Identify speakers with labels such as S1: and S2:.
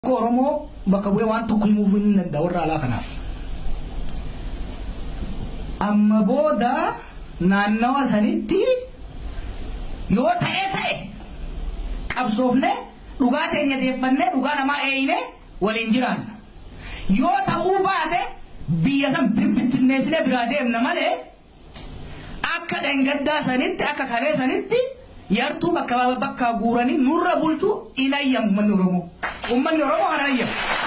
S1: Oromoo bakka bu'ee waan tokko himuuf hin danda'u warra alaa kanaaf. Amma booda naannawa sanitti yoo ta'e qabsoofne dhugaa teenya deeffannee dhugaa namaa eeyine waliin jiraanna. Yoo ta'uu baate biyya san bittinneessine biraa deemna malee akka dhangaddaa sanitti akka kalee sanitti yartuu bakka guuranii nurra bultu ilayyamu ummanni Oromoo. Ummanni Oromoo harayyamu.